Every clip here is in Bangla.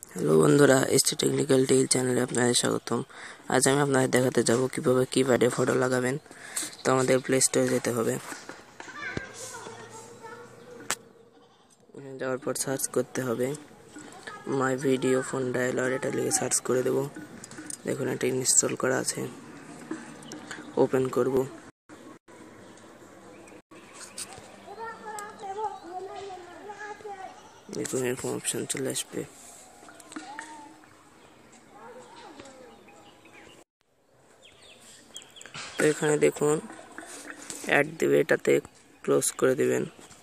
হ্যালো বন্ধুরা, এসটি টেকনিক্যাল টেইল চ্যানেলে আপনাদের স্বাগতম। আজ আমি আপনাদের দেখাতে যাব কিভাবে কিপ্যাডে ফটো লাগাবেন। তো আমাদের প্লে স্টোরে যেতে হবে। যাওয়ার পর সার্চ করতে হবে মাই ভিডিও ফোন ডায়ালার, এটা লিখে সার্চ করে দেব। দেখুন এটা ইনস্টল করা আছে। ওপেন করব। দেখুন এরকম অপশন চলে আসবে। তো এখানে দেখুন অ্যাড দিবে, এটাতে ক্লোজ করে দিবেন।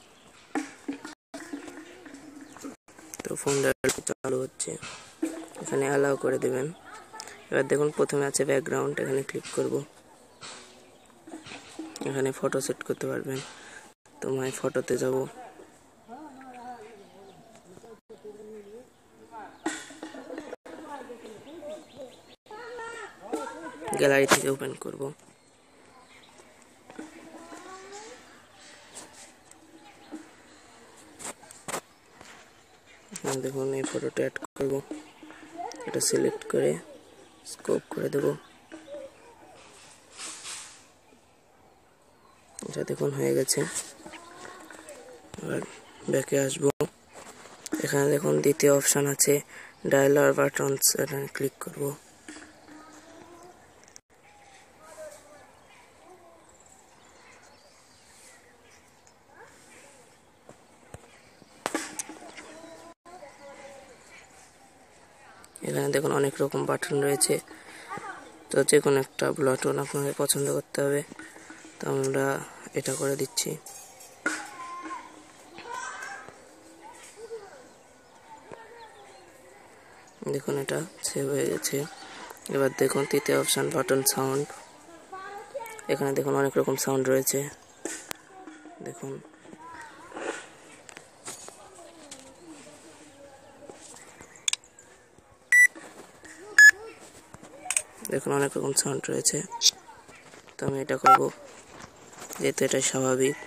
তো ফোন চালু হচ্ছে, এখানে অ্যালাউ করে দিবেন। এবার দেখুন প্রথমে আছে ব্যাকগ্রাউন্ড, এখানে ক্লিক করব। এখানে ফটো সেট করতে পারবেন। তো মাই ফটোতে যাব। গ্যালারি থেকে ওপেন করব। দেখুন এই ফটোটা অ্যাড করব। এটা সিলেক্ট করে স্কোপ করে দেব। এটা দেখুন হয়ে গেছে। এবার ব্যাকে আসবো। এখানে দেখুন দ্বিতীয় অপশন আছে ডায়ালার বাটনস, এখানে ক্লিক করব। এখানে দেখুন অনেক রকম বাটন রয়েছে। তো যে কোনো একটা বাটন আপনাদের পছন্দ করতে হবে। তো আমরা এটা করে দিচ্ছি। দেখুন এটা সেভ হয়ে গেছে। এবার দেখুন তৃতীয় অপশন বাটন সাউন্ড। এখানে দেখুন অনেক রকম সাউন্ড রয়েছে। দেখুন দেখুন অনেক রকম সাউন্ড রয়েছে। তো আমি এটা করব, যেহেতু এটা স্বাভাবিক।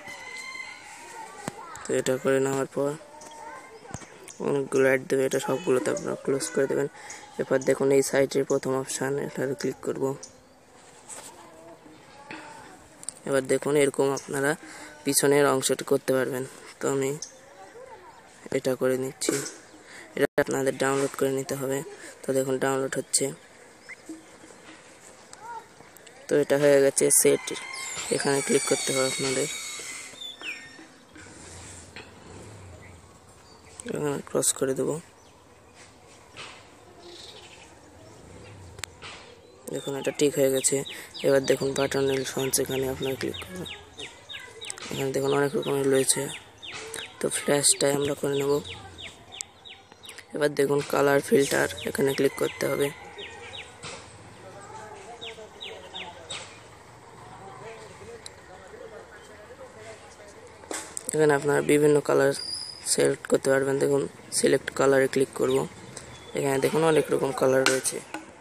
তো এটা করে নেওয়ার পর অনেকগুলো অ্যাড দেবে, এটা সবগুলোতে আপনারা ক্লোজ করে দেবেন। এরপর দেখুন এই সাইটের প্রথম অপশান, এটাতে ক্লিক করব। এবার দেখুন এরকম আপনারা পিছনের অংশটি করতে পারবেন। তো আমি এটা করে নিচ্ছি। এটা আপনাদের ডাউনলোড করে নিতে হবে। তো দেখুন ডাউনলোড হচ্ছে। তো এটা হয়ে গেছে সেট, এখানে ক্লিক করতে হবে আপনাদের। এখানে ক্রস করে দেব। দেখুন এটা ঠিক হয়ে গেছে। এবার দেখুন বাটন রেসপন্স, এখানে আপনারা ক্লিক করবেন। এখানে দেখুন অনেক রকমের রয়েছে। তো ফ্ল্যাশটাই আমরা করে নেব। এবার দেখুন কালার ফিল্টার, এখানে ক্লিক করতে হবে। এখানে আপনারা বিভিন্ন কালার সিলেক্ট করতে পারবেন। দেখুন সিলেক্ট কালারে ক্লিক করব। এখানে দেখুন অনেক রকম কালার রয়েছে।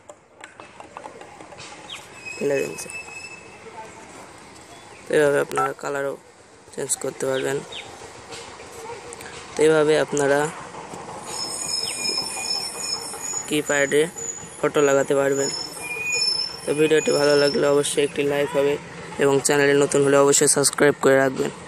এভাবে আপনারা কালারও চেঞ্জ করতে পারবেন। তো এইভাবে আপনারা কিপ্যাডে ফটো লাগাতে পারবেন। তো ভিডিওটি ভালো লাগলে অবশ্যই একটি লাইক হবে এবং চ্যানেলে নতুন হলে অবশ্যই সাবস্ক্রাইব করে রাখবেন।